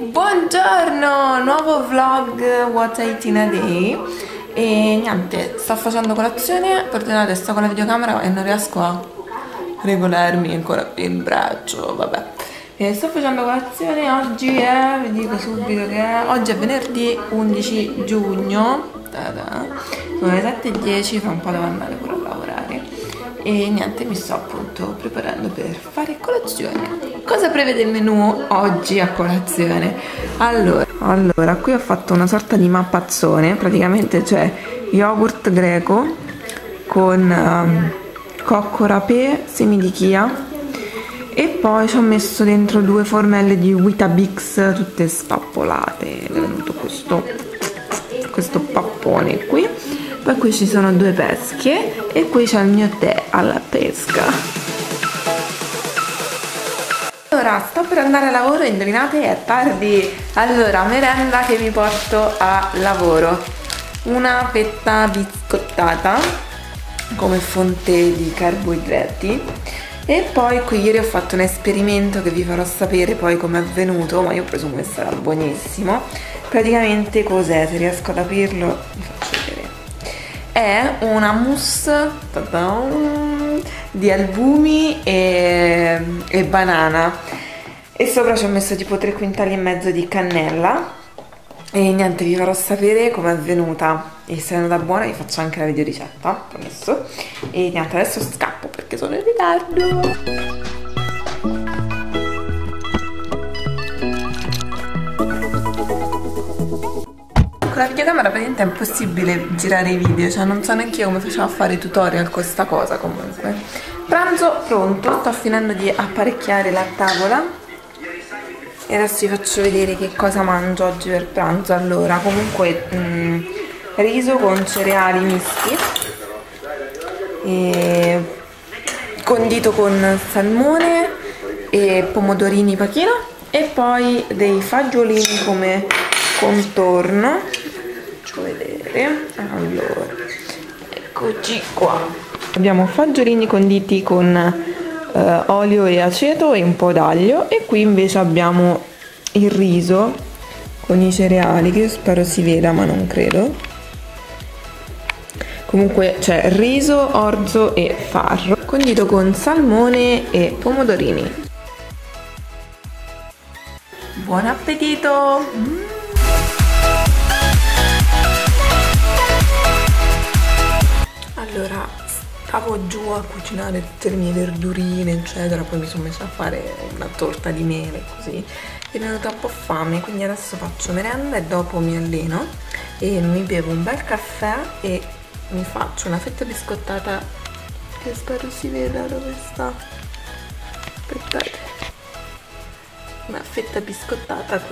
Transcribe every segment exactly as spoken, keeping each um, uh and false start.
Buongiorno, nuovo vlog What I Eat in a Day. E niente, sto facendo colazione. Perdonate, sto con la videocamera e non riesco a regolarmi ancora qui in braccio. Vabbè, e sto facendo colazione. Oggi è, vi dico subito che è, oggi è venerdì undici giugno. Sono le sette e dieci, fra un po' devo andare pure a lavorare. E niente, mi sto appunto preparando per fare colazione. Cosa prevede il menù oggi a colazione? Allora, allora, qui ho fatto una sorta di mappazzone. Praticamente c'è yogurt greco con um, cocco rapé, semi di chia, e poi ci ho messo dentro due formelle di Weetabix tutte spappolate. È venuto questo, questo pappone qui. Poi qui ci sono due pesche e qui c'è il mio tè alla pesca. Allora, sto per andare a lavoro e indovinate, è tardi. Allora, merenda che mi porto a lavoro: una fetta biscottata come fonte di carboidrati. E poi qui ieri ho fatto un esperimento che vi farò sapere poi come è venuto, ma io presumo che sarà buonissimo. Praticamente cos'è? Se riesco ad aprirlo vi faccio vedere. È una mousse di albumi e, e banana, e sopra ci ho messo tipo tre quintali e mezzo di cannella. E niente, vi farò sapere com'è venuta, e se è venuta buona vi faccio anche la videoricetta, promesso. E niente, adesso scappo perché sono in ritardo. Con la videocamera praticamente è impossibile girare i video, cioè non so neanche io come facevo a fare tutorial con sta cosa. Comunque, pranzo pronto, sto finendo di apparecchiare la tavola e adesso vi faccio vedere che cosa mangio oggi per pranzo. Allora, comunque mh, riso con cereali misti e condito con salmone e pomodorini pachino, e poi dei fagiolini come contorno. Faccio vedere. Allora, eccoci qua. Abbiamo fagiolini conditi con eh, olio e aceto e un po' d'aglio, e qui invece abbiamo il riso con i cereali, che io spero si veda ma non credo. Comunque c'è riso, orzo e farro condito con salmone e pomodorini. Buon appetito! Mm. Allora, stavo giù a cucinare tutte le mie verdurine eccetera, poi mi sono messa a fare una torta di mele così, e mi è venuta un po' fame, quindi adesso faccio merenda e dopo mi alleno e mi bevo un bel caffè e mi faccio una fetta biscottata che spero si veda dove sta. Aspettate, una fetta biscottata.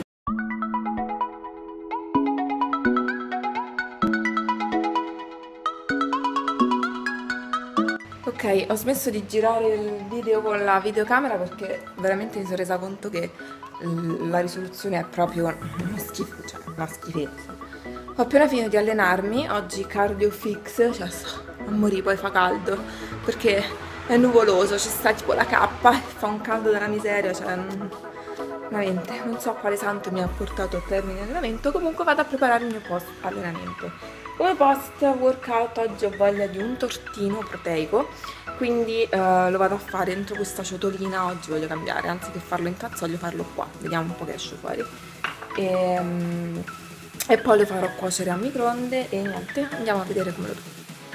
Ok, ho smesso di girare il video con la videocamera perché veramente mi sono resa conto che la risoluzione è proprio uno schifo, cioè una schifezza. Ho appena finito di allenarmi, oggi cardio fix, cioè sto a morire, poi fa caldo perché è nuvoloso, ci sta tipo la cappa, fa un caldo della miseria, cioè veramente non so quale santo mi ha portato a termine allenamento. Comunque vado a preparare il mio post allenamento. Come post workout oggi ho voglia di un tortino proteico, quindi eh, lo vado a fare dentro questa ciotolina. Oggi voglio cambiare, anziché farlo in cazzo voglio farlo qua, vediamo un po' che esce fuori. E, um, e poi lo farò cuocere a microonde e niente, andiamo a vedere come lo trovo.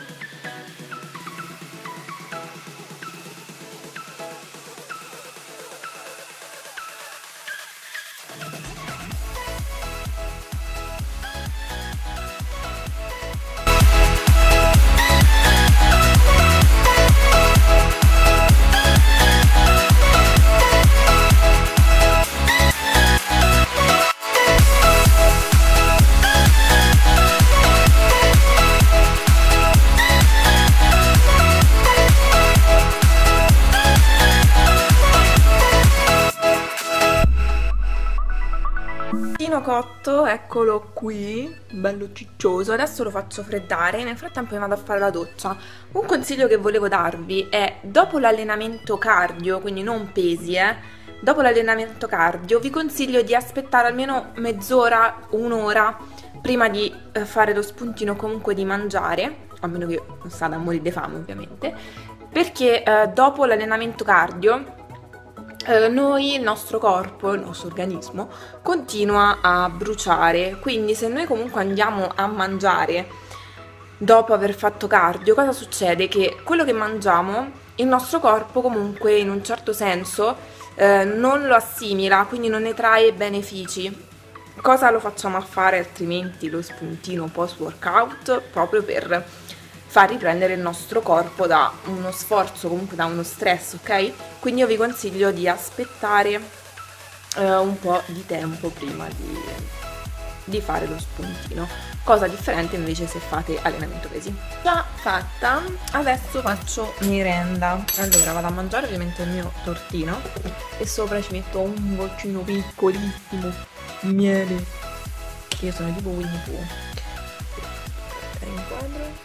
Cotto, eccolo qui, bello ciccioso. Adesso lo faccio freddare, nel frattempo mi vado a fare la doccia. Un consiglio che volevo darvi è: dopo l'allenamento cardio, quindi non pesi, eh, dopo l'allenamento cardio vi consiglio di aspettare almeno mezz'ora, un'ora prima di eh, fare lo spuntino, comunque di mangiare, a meno che non state a morire di fame ovviamente, perché eh, dopo l'allenamento cardio eh, noi, il nostro corpo, il nostro organismo continua a bruciare, quindi se noi comunque andiamo a mangiare dopo aver fatto cardio, cosa succede? Che quello che mangiamo il nostro corpo comunque in un certo senso eh, non lo assimila, quindi non ne trae benefici. Cosa lo facciamo a fare altrimenti lo spuntino post workout? Proprio per far riprendere il nostro corpo da uno sforzo, comunque da uno stress, ok? Quindi io vi consiglio di aspettare eh, un po' di tempo prima di, di fare lo spuntino, cosa differente invece se fate allenamento pesi. Già fatta, adesso faccio merenda. Allora vado a mangiare ovviamente il mio tortino e sopra ci metto un goccino piccolissimo di miele, che io sono tipo Winnie Pooh. Inquadro.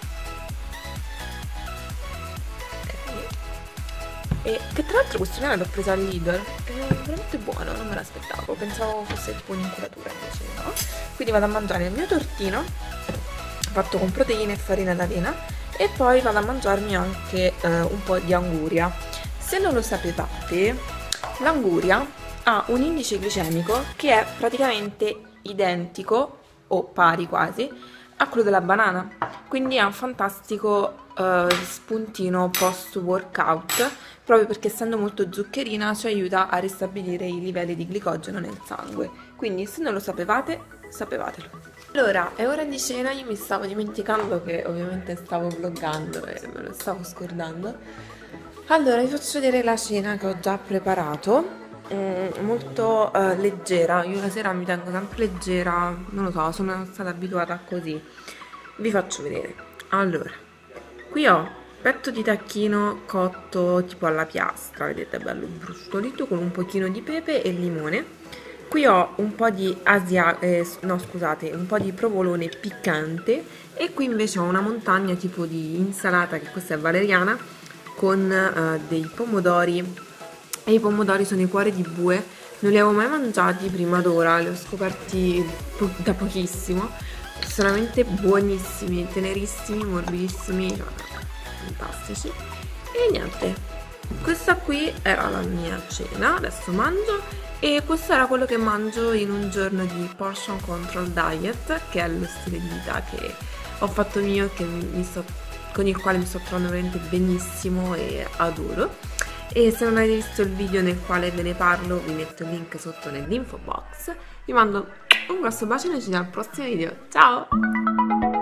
E che tra l'altro questo miele l'ho preso al Lidl, è veramente buono, non me l'aspettavo, pensavo fosse tipo un'inculatura, invece no. Quindi vado a mangiare il mio tortino fatto con proteine e farina d'avena e poi vado a mangiarmi anche eh, un po' di anguria. Se non lo sapevate, l'anguria ha un indice glicemico che è praticamente identico o pari quasi a quello della banana, quindi è un fantastico uh, spuntino post workout, proprio perché essendo molto zuccherina ci aiuta a ristabilire i livelli di glicogeno nel sangue. Quindi se non lo sapevate, sapevatelo. Allora, è ora di cena, io mi stavo dimenticando che ovviamente stavo vloggando e me lo stavo scordando. Allora vi faccio vedere la cena che ho già preparato. Mm, molto uh, leggera, io la sera mi tengo sempre leggera, non lo so, sono stata abituata così. Vi faccio vedere. Allora, qui ho petto di tacchino cotto tipo alla piastra, vedete, bello brustolito, con un pochino di pepe e limone. Qui ho un po' di asia, eh, no scusate, un po' di provolone piccante e qui invece ho una montagna tipo di insalata, che questa è valeriana, con uh, dei pomodori. E i pomodori sono i cuori di bue, non li avevo mai mangiati prima d'ora, li ho scoperti po da pochissimo, sono veramente buonissimi, tenerissimi, morbidissimi, cioè, fantastici. E niente, questa qui era la mia cena, adesso mangio, e questo era quello che mangio in un giorno di portion control diet, che è lo stile di vita che ho fatto mio, che mi sto, con il quale mi sto trovando veramente benissimo e adoro. E se non avete visto il video nel quale ve ne parlo, vi metto il link sotto nell'info box. Vi mando un grosso bacio e ci vediamo al prossimo video. Ciao!